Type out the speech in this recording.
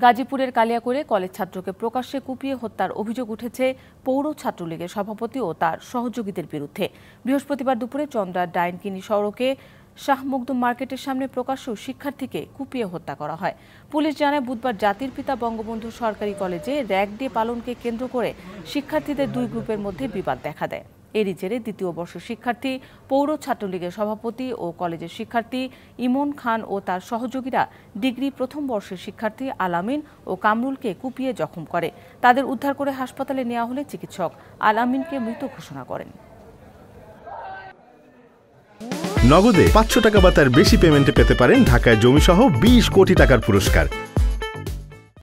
গাজীপুরের কালিয়াকৈরে কলেজ ছাত্রকে প্রকাশ্যে কুপিয়ে হত্যার অভিযোগ উঠেছে পৌর ছাত্রলীগের সভাপতি ও তার সহযোগীদের বিরুদ্ধে। বৃহস্পতিবার দুপুরে চন্দ্রার ডাইনকিনি সড়কে শাহ মখদুম মার্কেটের সামনে প্রকাশ্য শিক্ষার্থীকে কুপিয়ে হত্যা করা হয়। পুলিশ জানায়, বুধবার জাতির পিতা বঙ্গবন্ধু সরকারি কলেজে র্যাগ ডে পালনকে কেন্দ্র করে শিক্ষার্থীদের দুই গ্রুপের মধ্যে বিবাদ দেখা দেয়। এরই জেরে দ্বিতীয় বর্ষের শিক্ষার্থী, পৌর ছাত্রলীগের সভাপতি ও কলেজের শিক্ষার্থী ইমন খান ও তার সহযোগীরা ডিগ্রি প্রথম বর্ষের শিক্ষার্থী আলামিন ও কামরুলকে কুপিয়ে জখম করে। তাদের উদ্ধার করে হাসপাতালে নেওয়া হলে চিকিৎসক আলামিনকে মৃত ঘোষণা করেন। নগদে ৫০০ টাকা বা তার বেশি পেমেন্টে পেতে পারেন ঢাকায় জমিসহ ২০ কোটি টাকার পুরস্কার।